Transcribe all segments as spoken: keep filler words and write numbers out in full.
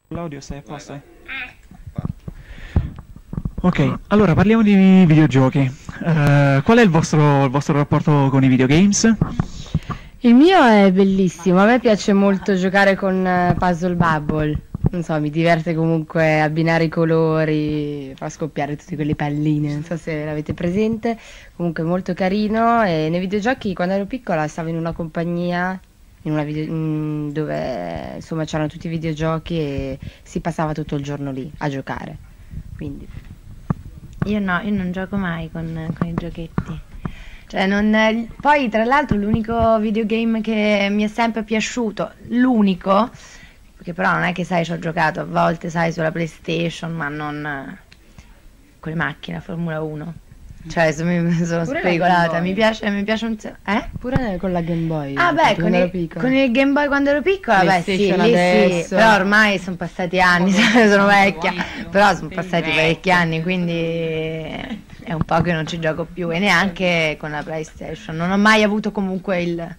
L'audio stai a posto? Eh? Ok, allora parliamo di videogiochi. Uh, qual è il vostro, il vostro rapporto con i videogames? Il mio è bellissimo, a me piace molto giocare con uh, Puzzle Bubble. Non so, mi diverte comunque abbinare i colori, far scoppiare tutte quelle palline, non so se l'avete presente. Comunque molto carino, e nei videogiochi quando ero piccola stavo in una compagnia in una video, in, dove insomma c'erano tutti i videogiochi e si passava tutto il giorno lì a giocare. Quindi io no, io non gioco mai con, con i giochetti. Cioè non, poi tra l'altro l'unico videogame che mi è sempre piaciuto, l'unico, perché però non è che sai ci ho giocato a volte sai sulla PlayStation, ma non con le macchine, Formula uno. Cioè mi sono pure spericolata, mi piace, mi piace un eh? Pure con la Game Boy. Ah beh, con il, con il Game Boy quando ero piccola, beh sì, lì sì, però ormai sono passati anni, sono vecchia, però sono passati parecchi anni, quindi è un po' che non ci gioco più, e neanche con la PlayStation. Non ho mai avuto comunque il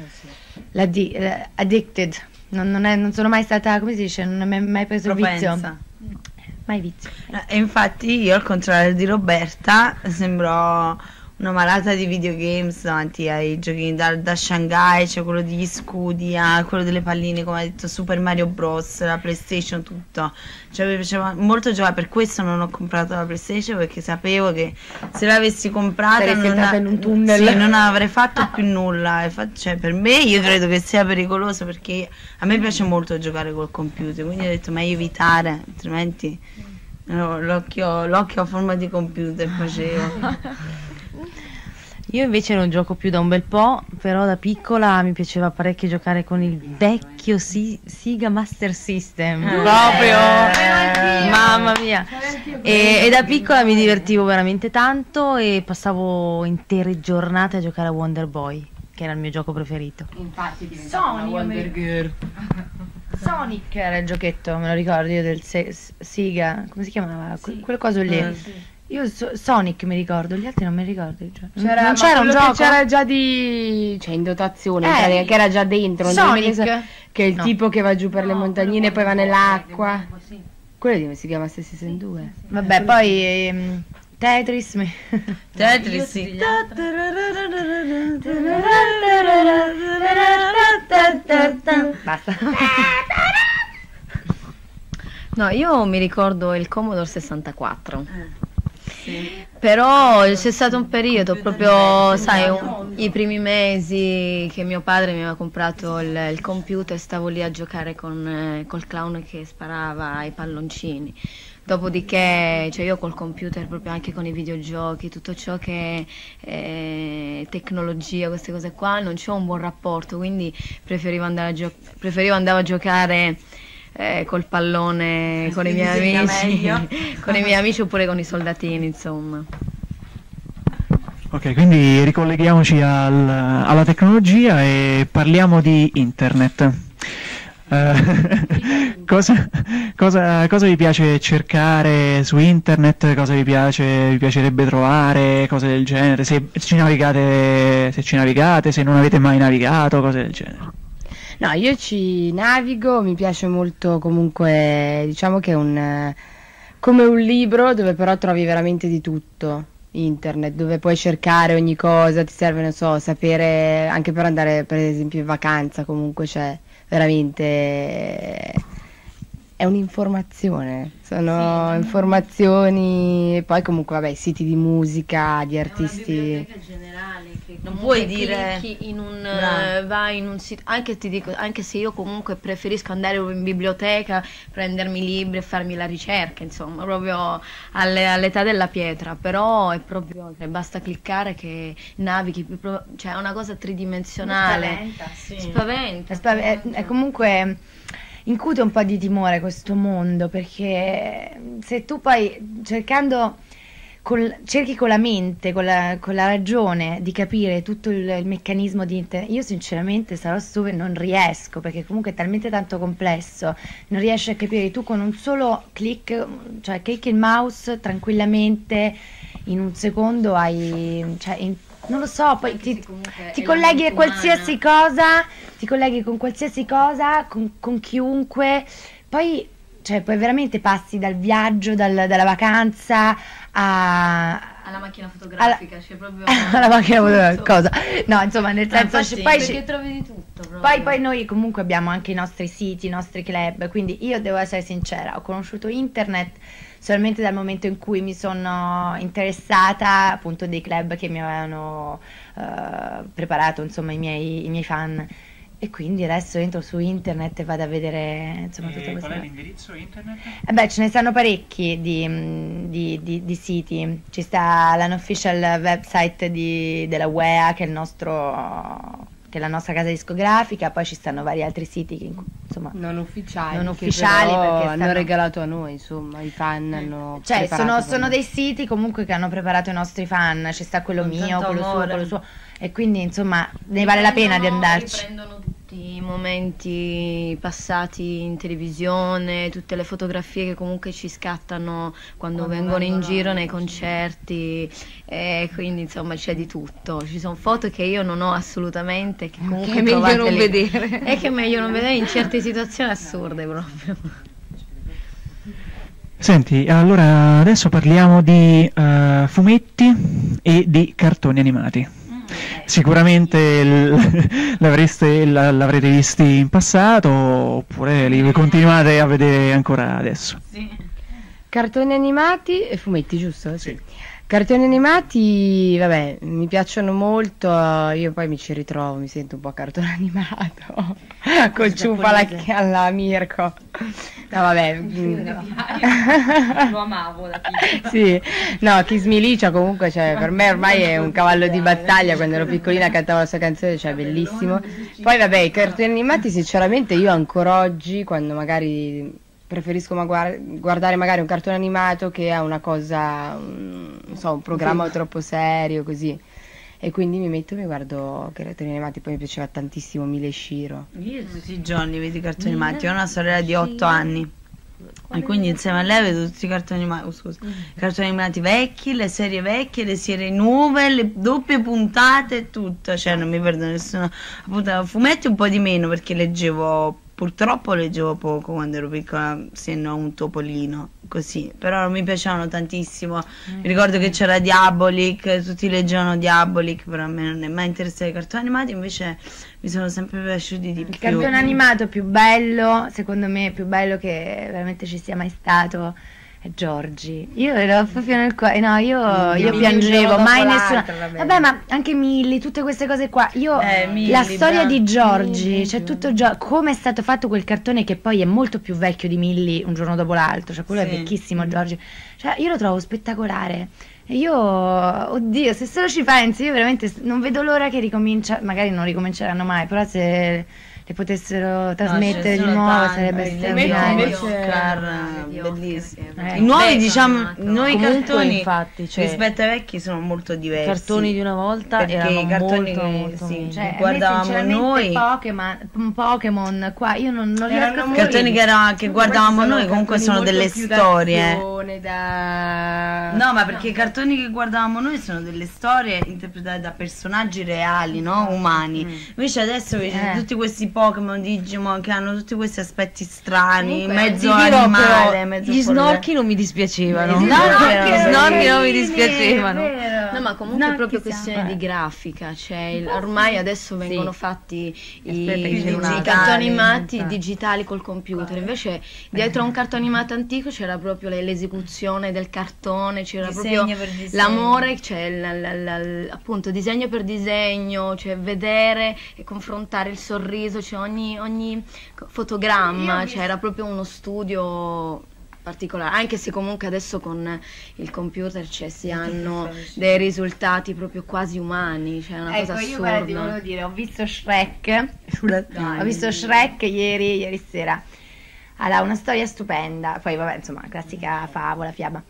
l'addicted, non, non, è, non sono mai stata, come si dice, non ho mai, mai preso Propensa. vizio. Mai vizio. E infatti io, al contrario di Roberta, sembro una malata di videogames davanti ai giochi da, da Shanghai, c'è cioè quello degli scudi, ah, quello delle palline, come ha detto Super Mario Bros, la PlayStation, tutto. Cioè mi piaceva molto giocare, per questo non ho comprato la PlayStation, perché sapevo che se l'avessi comprata non, in un tunnel. Sì, non avrei fatto più nulla. Cioè, per me io credo che sia pericoloso, perché a me piace molto giocare col computer, quindi ho detto meglio evitare, altrimenti no, l'occhio l'occhio a forma di computer facevo. Io invece non gioco più da un bel po', però da piccola mi piaceva parecchio giocare con il vecchio si Sega Master System, eh, proprio, eh, mamma mia, e, e da piccola mi divertivo veramente tanto e passavo intere giornate a giocare a Wonder Boy, che era il mio gioco preferito. Infatti diventava una Wonder Girl. Sonic era il giochetto, me lo ricordo io, del Se Sega, come si chiamava? Sì. Quel coso lì. Eh, sì. Io so Sonic mi ricordo, gli altri non mi ricordo. C'era, non c'era un gioco? C'era già di, cioè in dotazione, eh, che era già dentro. Sonic? Che, che è il no. tipo che va giù per no, le montagnine e poi va nell'acqua. Sì. Quello si chiama Master System due. Vabbè, poi um, Tetris. Mi... Tetris, sì. Basta. No, io mi ricordo il Commodore sessantaquattro, eh, sì. Però c'è stato un periodo proprio, sai, un, i primi mesi che mio padre mi aveva comprato il, il computer, stavo lì a giocare con, eh, col clown che sparava ai palloncini. Dopodiché, cioè io col computer, proprio anche con i videogiochi, tutto ciò che è eh, tecnologia, queste cose qua, non c'ho un buon rapporto, quindi preferivo andare a, gio preferivo andare a giocare Eh, col pallone con i miei amici con i miei amici oppure con i soldatini, insomma. Ok, quindi ricolleghiamoci al, alla tecnologia e parliamo di internet. Uh, cosa, cosa, cosa vi piace cercare su internet? Cosa vi piace, vi piacerebbe trovare? Cose del genere? Se ci navigate, se ci navigate, se non avete mai navigato, cose del genere. No, io ci navigo, mi piace molto, comunque diciamo che è un, come un libro dove però trovi veramente di tutto, internet, dove puoi cercare ogni cosa, ti serve, non so, sapere anche per andare per esempio in vacanza, comunque c'è veramente, è un'informazione, sono sì, informazioni, e poi comunque vabbè, siti di musica, di artisti. È una biblioteca generale che non puoi dire in un uh, vai in un sito, anche ti dico, anche se io comunque preferisco andare in biblioteca, prendermi libri e farmi la ricerca, insomma, proprio all'età della pietra, però è proprio, cioè, basta cliccare che navighi, cioè è una cosa tridimensionale. Spaventa, sì. Spaventa. Spav è, è comunque incute un po' di timore questo mondo, perché se tu poi cercando col, cerchi con la mente, con la, con la ragione di capire tutto il, il meccanismo di internet, io sinceramente sarò stupida, non riesco, perché comunque è talmente tanto complesso, non riesci a capire. Tu con un solo click, cioè clicchi il mouse tranquillamente, in un secondo hai, cioè, in, non lo so, poi ti, ti colleghi a qualsiasi cosa, ti colleghi con qualsiasi cosa, con, con chiunque, poi cioè poi veramente passi dal viaggio, dal- dalla vacanza a... Alla macchina fotografica, c'è proprio... alla macchina fotografica, tutto. cosa? No, insomma, nel senso, infatti, poi, Perché ci- trovi di tutto proprio. poi, poi noi comunque abbiamo anche i nostri siti, i nostri club, quindi io devo essere sincera, ho conosciuto internet solamente dal momento in cui mi sono interessata appunto dei club che mi avevano eh, preparato, insomma, i miei, i miei fan. E quindi adesso entro su internet e vado a vedere insomma tutte E queste qual è cose. l'indirizzo internet? Eh beh, ce ne stanno parecchi di, mm, di- di- di siti. Ci sta l'unofficial website di- della U E A, che è il nostro, che è la nostra casa discografica, poi ci stanno vari altri siti che, insomma, Non ufficiali, Non che ufficiali, però perché hanno stanno- regalato a noi, insomma, i fan hanno cioè preparato sono, per sono noi. dei siti comunque che hanno preparato i nostri fan, ci sta quello Con mio, tanto quello suo, amore. quello suo, e quindi insomma ne vale la pena di Riprendono- andarci. Riprendono tutti i momenti passati in televisione, tutte le fotografie che comunque ci scattano quando, Quando vengono in vengono giro nei in concerti, e quindi insomma c'è di tutto. Ci sono foto che io non ho assolutamente, che comunque Che è meglio trovate non lì. vedere. E che è meglio non vedere in certe situazioni assurde proprio. Senti, allora adesso parliamo di eh, fumetti e di cartoni animati. Sicuramente l- l'avreste, la- l'avrete visti in passato oppure li continuate a vedere ancora adesso? Sì. Cartoni animati e fumetti, giusto? Sì. Cartoni animati, vabbè, mi piacciono molto, io poi mi ci ritrovo, mi sento un po' cartone animato, col ciupa alla, alla Mirko. No, vabbè. Lo amavo da piccola. Sì, no, Kiss Me Licia comunque, cioè, per me ormai è un cavallo di battaglia. Quando ero piccolina cantavo la sua canzone, cioè bellissimo. Poi vabbè, i cartoni animati sinceramente io ancora oggi, quando magari preferisco ma- guar- guardare magari un cartone animato che ha una cosa, un- non so, un programma troppo serio così, e quindi mi metto e mi guardo cartoni animati. Poi mi piaceva tantissimo Mila e Shiro. Io tutti i giorni vedo i cartoni animati, ho una sorella di otto anni e quindi insieme a lei vedo tutti i cartoni animati, oh, scusa, i cartoni animati vecchi, le serie vecchie, le serie nuove, le doppie puntate e tutto, cioè non mi perdo nessuna puntata. Fumetti un po' di meno perché leggevo, purtroppo leggevo poco quando ero piccola, se no un topolino, così, però mi piacevano tantissimo. Mi ricordo che c'era Diabolic, tutti leggevano Diabolic, però a me non è mai interessato i cartoni animati, invece mi sono sempre piaciuti di Il più. cartone animato più bello, secondo me, più bello che veramente ci sia mai stato è Giorgi. Io ero proprio nel cuore, no, io, io Millie piangevo, un giorno mai dopo nessuna. l'altro, vabbè. Vabbè, ma anche Millie, tutte queste cose qua. Io Eh, Millie, la storia bravo. di Giorgi, Millie, cioè Giorgi. tutto Gio- come è stato fatto quel cartone che poi è molto più vecchio di Millie un giorno dopo l'altro, cioè quello Sì. è vecchissimo Giorgi. Cioè io lo trovo spettacolare. E io, oddio, se solo ci pensi, io veramente s- non vedo l'ora che ricomincia, magari non ricominceranno mai, però se le potessero trasmettere ce ne di sono nuovo tanti, sarebbe i straordinario. invece- Oscar, Mediocre, bellissimi. perché- Eh, I nuovi, beh, diciamo, animato. i nuovi Comunque, cartoni infatti, cioè, rispetto ai vecchi sono molto i diversi. cartoni di una volta Perché erano i cartoni molto, che- molto sì, meglio. Cioè, a me guardavamo sinceramente noi. Pokémon, Pokémon qua, io non, non riesco a Erano capire. Cartoni che, era- che guardavamo noi comunque sono delle storie. Da... No, ma perché i cartoni che guardavamo noi sono delle storie interpretate da personaggi reali, no? Umani. Invece adesso vedi Eh. tutti questi Pokémon, Digimon che hanno tutti questi aspetti strani, Comunque, mezzo Ti dirò, animale, però, mezzo gli fuori- snorchi non mi dispiacevano. Gli No, snorchi no, gli erano snorchi non mi Carini, dispiacevano. è vero. No, ma comunque è No, proprio chissà. questione di grafica, cioè il- ormai adesso vengono fatti i, Aspetta, i che c'è un altro. cartoni animati Esatto. digitali col computer, invece dietro a un cartone animato antico c'era proprio le- l'esecuzione del cartone, c'era Disegno proprio per disegno. l'amore, cioè la- la- la- la- appunto disegno per disegno, cioè vedere e confrontare il sorriso, cioè ogni, ogni fotogramma, cioè era proprio uno studio particolare, anche se comunque adesso con il computer cioè, si hanno dei risultati proprio quasi umani, cioè è una Ecco, cosa io guarda, ti assurda. volevo dire, ho visto Shrek, ho visto Shrek ieri, ieri sera. Allora, una storia stupenda, poi vabbè, insomma, classica favola, fiaba.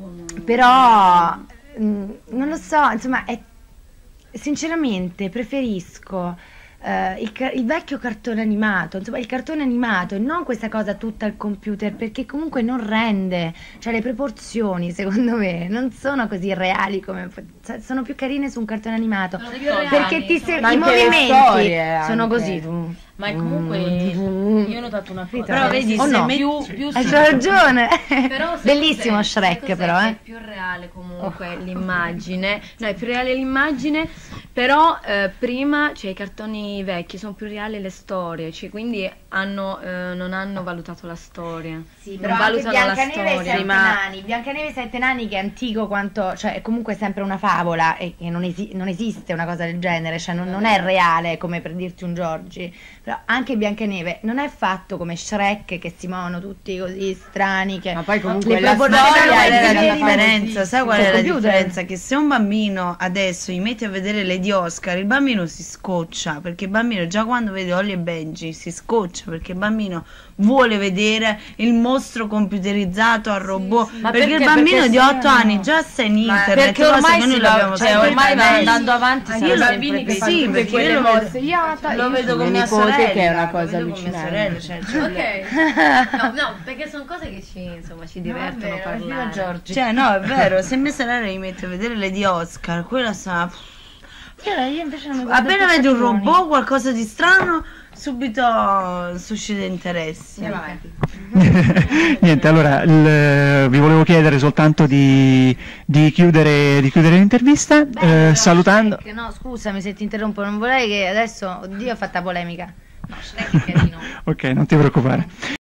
Però, mh, non lo so, insomma, è, sinceramente preferisco eh, il, ca- il vecchio cartone animato, insomma, il cartone animato e non questa cosa tutta al computer, perché comunque non rende, cioè le proporzioni, secondo me, non sono così reali come cioè, sono più carine su un cartone animato. Perché ti se- Ma i anche le movimenti storie, sono anche. così. tu- Ma è comunque io ho notato una cosa. Però vedi, O se no? metti- più, più Hai sì. ragione. Però sai Bellissimo cos'è? Sai Shrek cos'è? però, Che eh. È più reale comunque l'immagine. No, è più reale l'immagine, però eh, prima, cioè i cartoni vecchi sono più reali le storie, cioè, quindi hanno, eh, non hanno valutato la storia. Sì, non però anche valutano la Biancaneve e i storia. Sette Ma- Nani, Biancaneve e i Sette Nani che è antico quanto, cioè è comunque sempre una favola e che non, esi- non esiste una cosa del genere, cioè non, non è reale come per dirti un Giorgi, però anche Biancaneve non è fatto come Shrek che si muovono tutti così strani, che Ma poi comunque le la proporzioni storia Sai qual è sono la veri, differenza? Sai qual Col è la computer. differenza? Che se un bambino adesso gli metti a vedere Lady Oscar, il bambino si scoccia, perché il bambino già quando vede Holly e Benji si scoccia, perché il bambino vuole vedere il mostro computerizzato al robot, Ma perché, il perché? bambino Perché di otto sono- anni già sta in internet, Perché cosa ormai che noi si l'abbiamo va, cioè, sempre ormai va detto. andando avanti, Ah, sarà io lo- sempre bambini che più. fanno sì, tutte perché quelle io lo mosse. vedo, Io, lo io vedo con con mia mia nipote sorella, che è una lo cosa vedo con mia allucinante. sorella, cioè, cioè, Ok. No, no, perché sono cose che ci, insomma, ci divertono a parlare. Giorgi. cioè, no, è vero, se mia sorella gli mette a vedere Lady Oscar, quella sta... Io, io invece non mi guardo Appena più vedi un cartoni. robot, qualcosa di strano, subito suscita interessi. Andiamo avanti. Niente, allora il- vi volevo chiedere soltanto di, di chiudere, di chiudere l'intervista, Bello, eh, salutando. Shrek, no, scusami se ti interrompo, non vorrei che adesso, oddio, ho fatta polemica. No, Shrek è carino. Ok, non ti preoccupare.